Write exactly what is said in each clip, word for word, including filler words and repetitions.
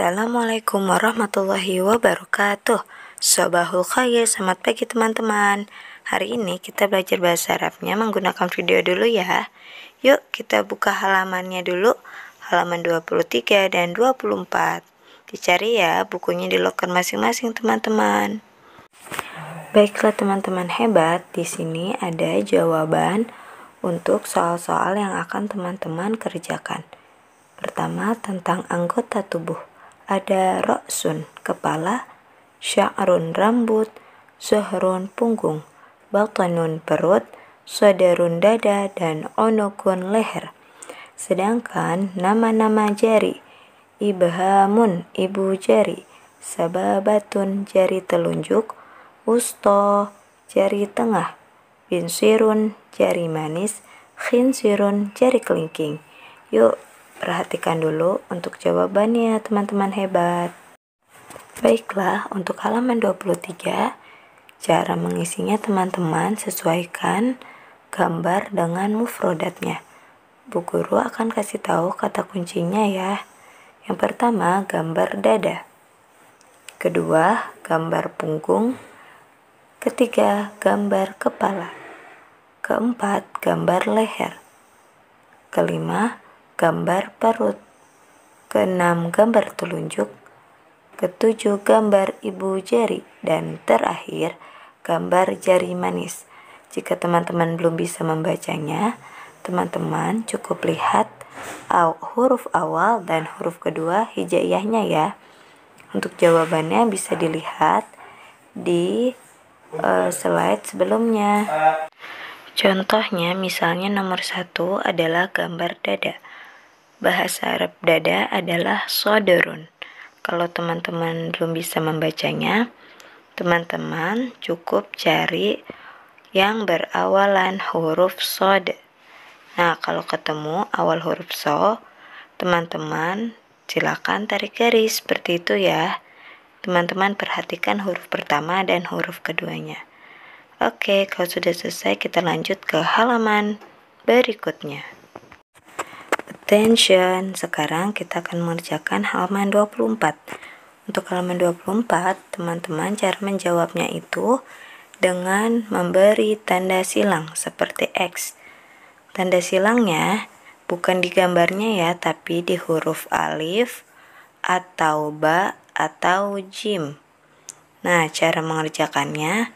Assalamualaikum warahmatullahi wabarakatuh. Sobahul khair, selamat pagi teman-teman. Hari ini kita belajar bahasa Arabnya menggunakan video dulu ya. Yuk kita buka halamannya dulu, halaman dua puluh tiga dan dua puluh empat. Dicari ya bukunya di loker masing-masing teman-teman. Baiklah teman-teman hebat, di sini ada jawaban untuk soal-soal yang akan teman-teman kerjakan. Pertama, tentang anggota tubuh. Ada ra'sun, kepala, sya'run, rambut, zuhrun, punggung, batanun, perut, sadarun, dada, dan unukun, leher. Sedangkan nama-nama jari, ibhamun, ibu jari, sababatun, jari telunjuk, wusto, jari tengah, binsirun, jari manis, khinsirun, jari kelingking. Yuk perhatikan dulu untuk jawabannya teman-teman hebat. Baiklah, untuk halaman dua puluh tiga, cara mengisinya teman-teman sesuaikan gambar dengan mufrodatnya. Bu Guru akan kasih tahu kata kuncinya ya. Yang pertama, gambar dada. Kedua, gambar punggung. Ketiga, gambar kepala. Keempat, gambar leher. Kelima, gambar perut. Keenam, gambar telunjuk. Ketujuh, gambar ibu jari. Dan terakhir, gambar jari manis. Jika teman-teman belum bisa membacanya, teman-teman cukup lihat huruf awal dan huruf kedua hijaiyahnya ya. Untuk jawabannya bisa dilihat di uh, slide sebelumnya. Contohnya misalnya nomor satu adalah gambar dada. Bahasa Arab dada adalah sodorun. Kalau teman-teman belum bisa membacanya, teman-teman cukup cari yang berawalan huruf sod. Nah, kalau ketemu awal huruf so, teman-teman silakan tarik garis seperti itu ya. Teman-teman perhatikan huruf pertama dan huruf keduanya. Oke, kalau sudah selesai kita lanjut ke halaman berikutnya. Attention, sekarang kita akan mengerjakan halaman dua puluh empat. Untuk halaman dua puluh empat, teman-teman cara menjawabnya itu dengan memberi tanda silang seperti X. Tanda silangnya bukan di gambarnya ya, tapi di huruf alif atau ba atau jim. Nah, cara mengerjakannya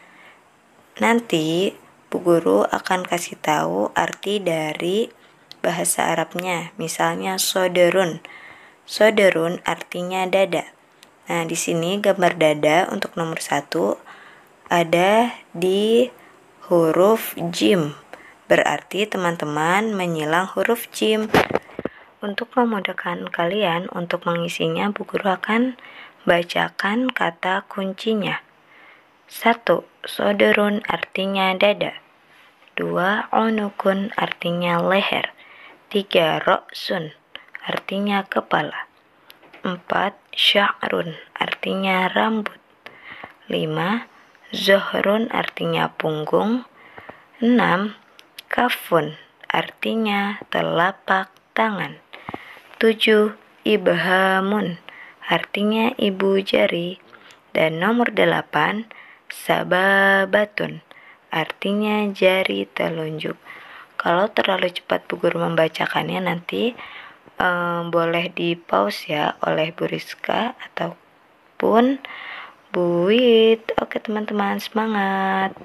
nanti Bu Guru akan kasih tahu arti dari bahasa Arabnya. Misalnya soderun. Soderun artinya dada. Nah, di sini gambar dada untuk nomor satu ada di huruf jim. Berarti teman-teman menyilang huruf jim. Untuk memudahkan kalian untuk mengisinya, Bu Guru akan bacakan kata kuncinya. Satu, soderun artinya dada. Dua, unukun artinya leher. Tiga, ra'sun artinya kepala. Empat, sya'run artinya rambut. Lima, zuhrun artinya punggung. Enam, kafun artinya telapak tangan. Tujuh, ibhamun artinya ibu jari. Dan nomor delapan, sababatun artinya jari telunjuk. Kalau terlalu cepat Bu Guru membacakannya nanti um, boleh di pause ya oleh Bu Rizka ataupun Bu Wit. Oke teman-teman, semangat.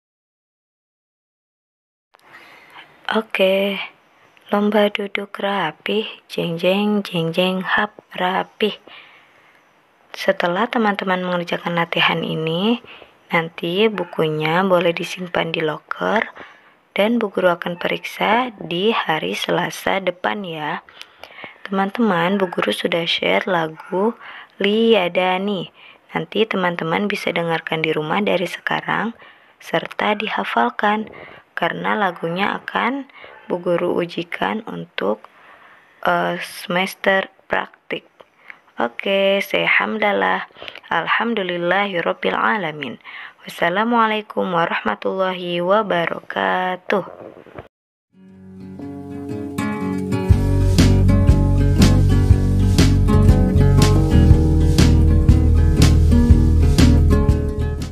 Oke, lomba duduk rapih, jeng jeng jeng jeng hap rapih. Setelah teman-teman mengerjakan latihan ini, nanti bukunya boleh disimpan di loker dan Bu Guru akan periksa di hari Selasa depan ya. Teman-teman, Bu Guru sudah share lagu Liyadani. Nanti teman-teman bisa dengarkan di rumah dari sekarang serta dihafalkan karena lagunya akan Bu Guru ujikan untuk uh, semester praktik. Oke, saya hamdalah. Alhamdulillahirabbil alamin. Wassalamualaikum warahmatullahi wabarakatuh.